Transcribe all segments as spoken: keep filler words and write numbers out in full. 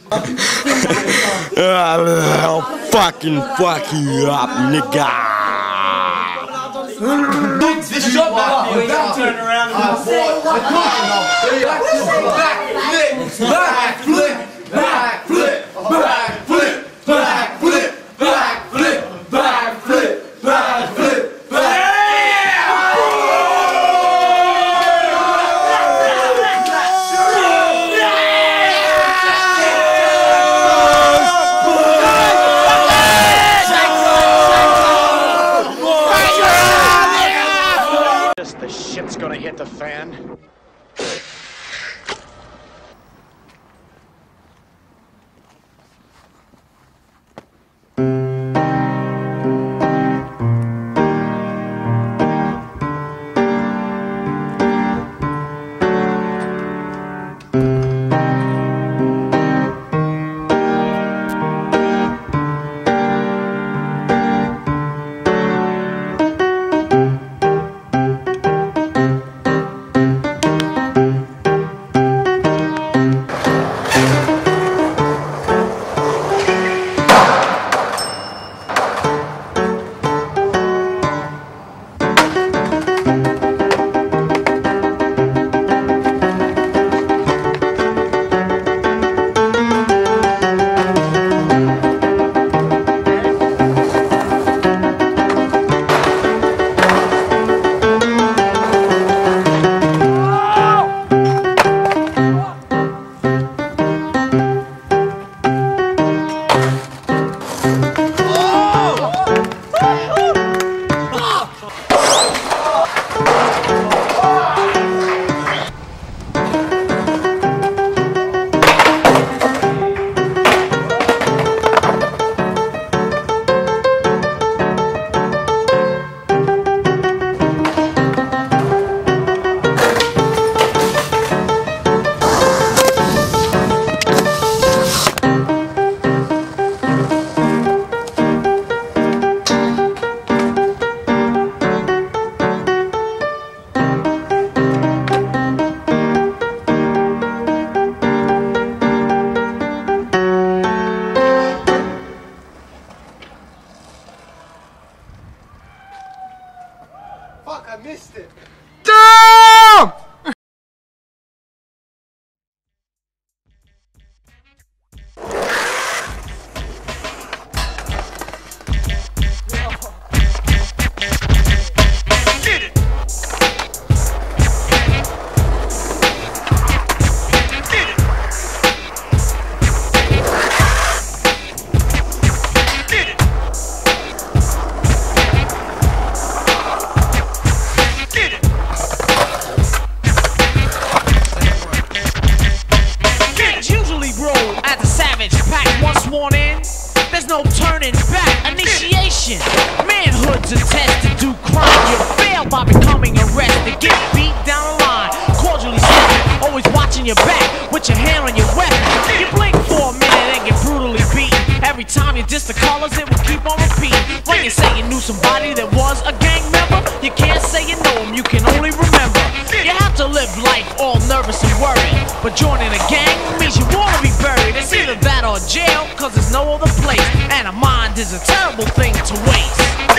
I'll fucking fuck you up, nigga. This shot back, turn around and back flip, back flip, back flip, back flip, back flip, back flip, back flip, back The shit's gonna hit the fan. Fuck, I missed it. Damn! There's no turning back. Initiation, manhood's a test to do crime. You fail by becoming arrested. Get beat down the line, cordially stepping, always watching your back with your hand on your weapon. You blink for a minute and get brutally beaten. Every time you diss the colors, it will keep on repeating. When you say you knew somebody that was a gang member, you can't say you know him, you can only remember. You have to live life all nervous and worried, but joining a gang means you wanna be buried. It's either that or jail, cause there's no other place, and a mind is a terrible thing to waste.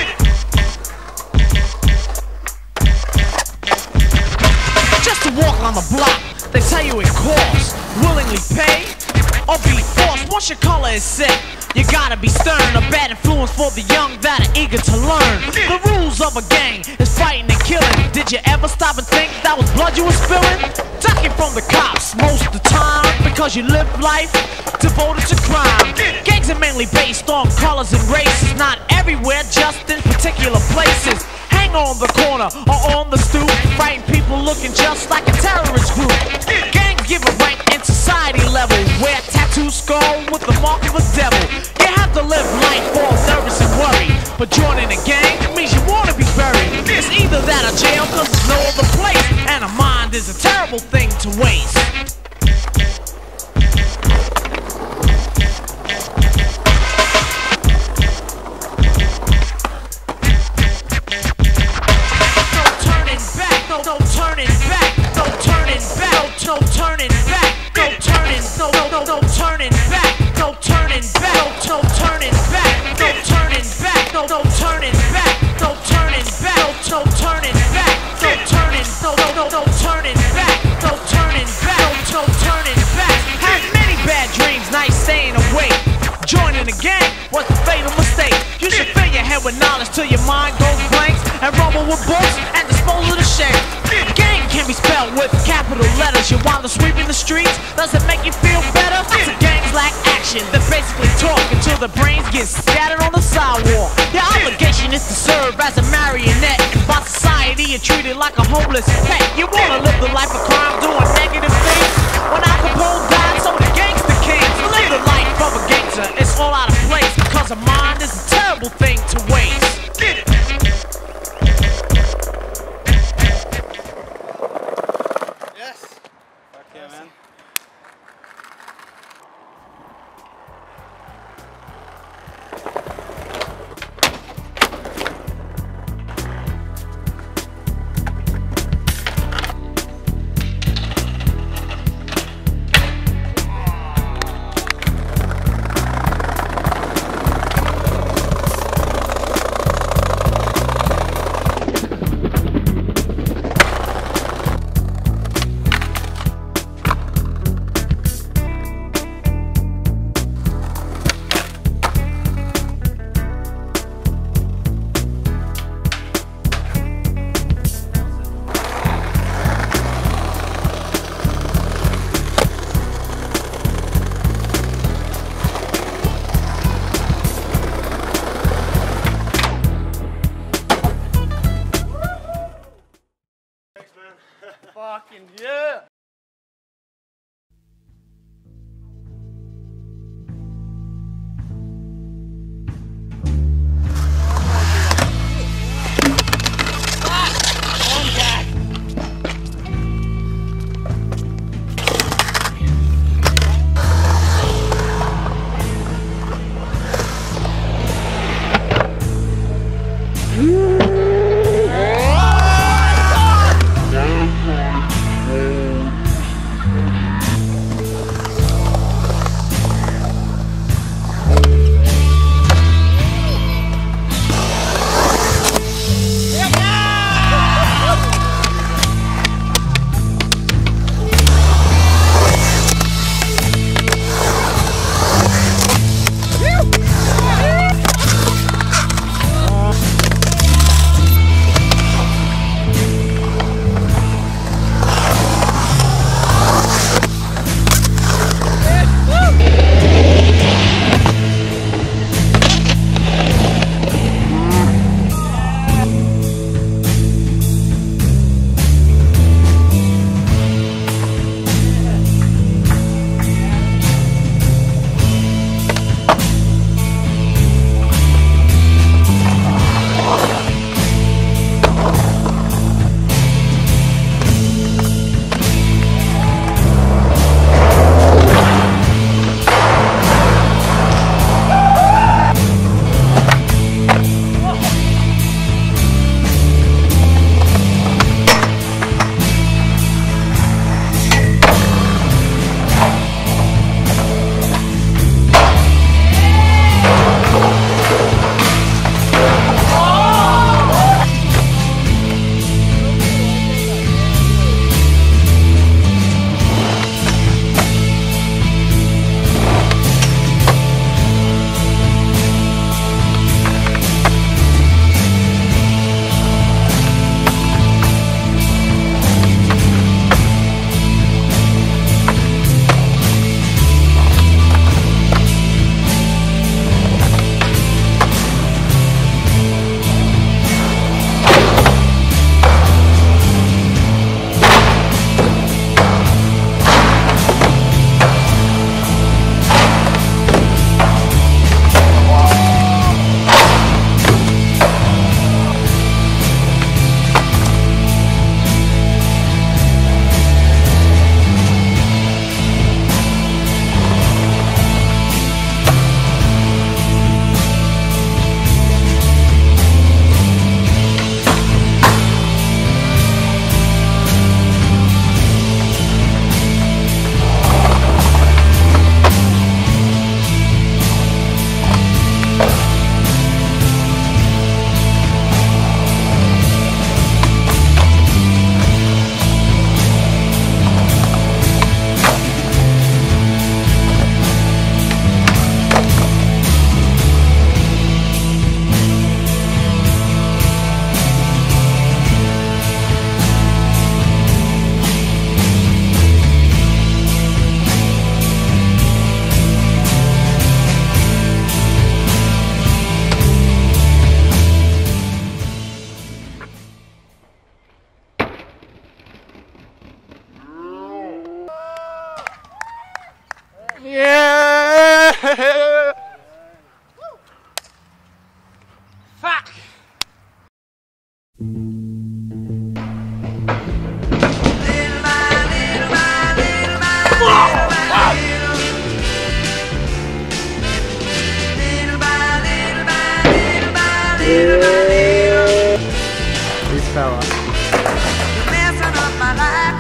Just to walk on the block, they tell you it costs. Willingly pay or be forced. Once your color is set, you gotta be stern. A bad influence for the young that are eager to learn. The rules of a gang is fighting and killing. Did you ever stop and think that was blood you were spilling? Ducking from the cops most of the time, because you live life devoted to crime. Gangs are mainly based on colors and races, not everywhere, just in particular places. Hang on the corner or on the stoop, fighting people looking just like a terrorist group. Gangs give a rank in society level, wear tattoo skull with the mark of a devil. You have to live life all nervous and worried, but joining a gang means you wanna be buried. It's either that or jail, cause there's no other place, and a mind is a terrible thing to waste. No turning back, no turning back, no turning back, no turning, no no no no turning back. the gang was a fatal mistake. You should fill your head with knowledge till your mind goes blank, and rumble with books and dispose of the shame. Gang can be spelled with capital letters. You wind up sweeping the streets, does it make you feel better? So gangs lack action, they basically talk until the brains get scattered on the sidewalk. Your obligation is to serve as a marionette, and by society you're treated like a homeless pet. You wanna live the life of crime, doing negative things. When Al Capone died, so the gangster came. To live the life of a gangster, it's all out of place, because a mind is a terrible thing to waste. Yes. Fuck yeah, man.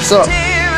What's up?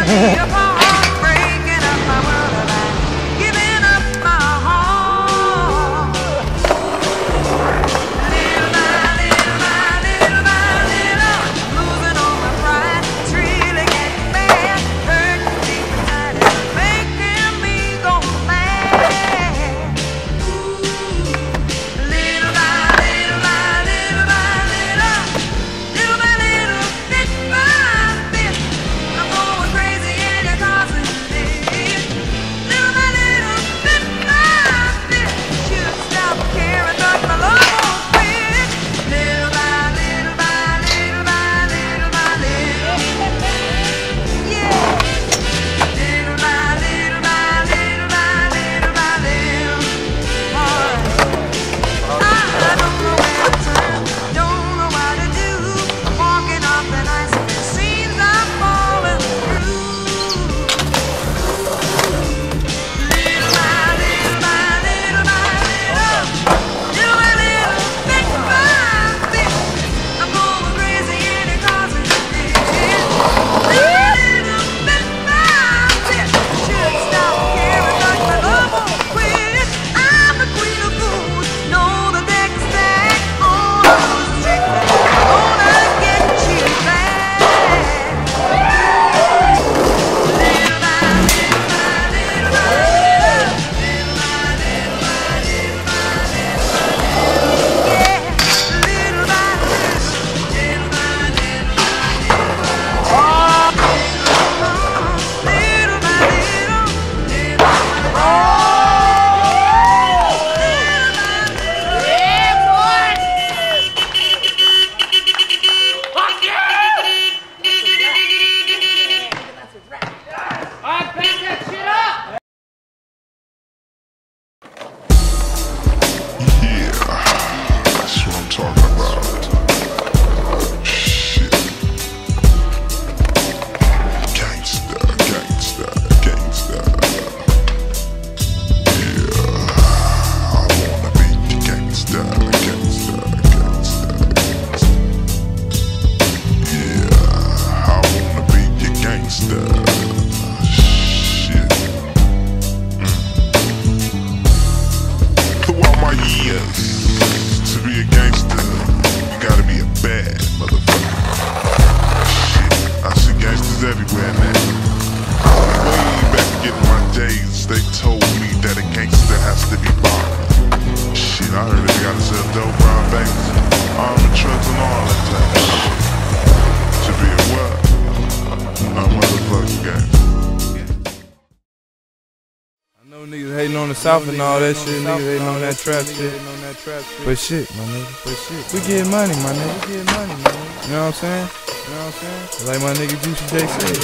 South and all that shit, niggas hating on that trap shit. But shit, my nigga, but shit. We get money, my nigga. We get money, my nigga. You know what I'm saying? You know what I'm saying? Like my nigga Juicy J said.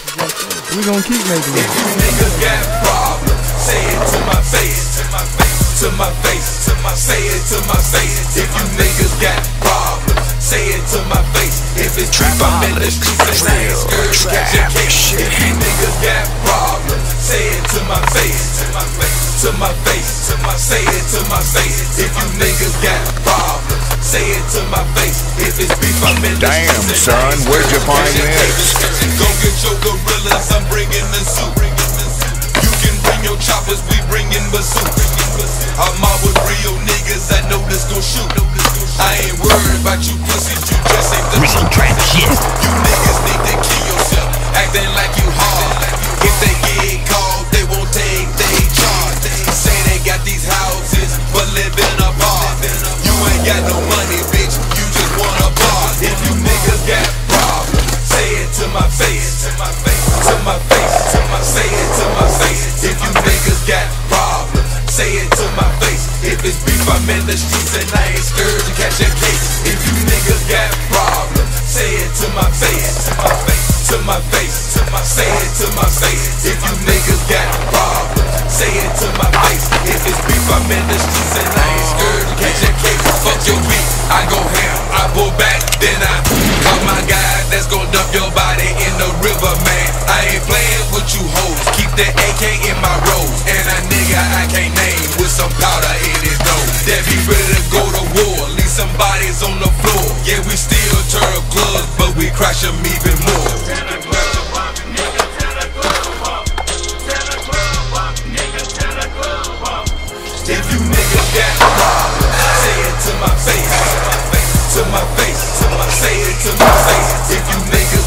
We gonna keep making it. Niggas got problems. Say it to my face, to my face, to my face, to my say it to my face. If you niggas got problems, say it to my face. If it's trap, I'm in the streets and I ain't scared to catch a case. If you niggas got problems, say it to my face, to my face. To my face, to my say it to my face. If you niggas got problems, say it to my face. If it's beef, I'm in the damn, son, where'd you find this? Go get your gorillas, I'm bringing the soup. You can bring your choppers, we bringing bazooka. I'm out with real niggas, I know this gon' shoot. I ain't worried about you pussies, you just ain't the truth. You niggas need to kill yourself, acting like you hard. If they get called, they won't take they charge. Say they got these houses, but living apart. You ain't got no money, bitch, you just want a bar. If you niggas got problems, say it to my face, to my face, to my face, to my say it to my face. If you niggas got problems, say it to my face. If it's beef, I'm in the streets and I ain't scared to catch a case. If you niggas got problems, say it to my face, to my face, to my face, to my say it to my face. If you niggas got problems, say it to my face. If it's beef, I'm in the streets and I ain't scared to catch a case. Fuck your beef, I go ham, I pull back, then I call my guy that's gon' dump your body in the river, man. I ain't playing with you hoes, keep that A K in my rose. And a nigga I can't name with some powder in his nose. That be ready to go to war, leave some bodies on the floor. Yeah, we still turn clubs, but we crush them even more.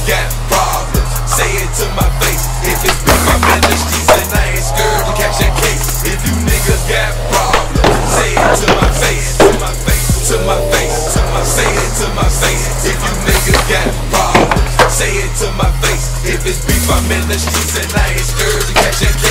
got problems, say it to my face. If it's beef, I'm in the streets and I ain't scared to catch a case. If you niggas got problems, say it to my face, to my face, to my face, to my, say it to my face. If you niggas got problems, say it to my face. If it's beef, I'm in the streets and I ain't scared to catch a case.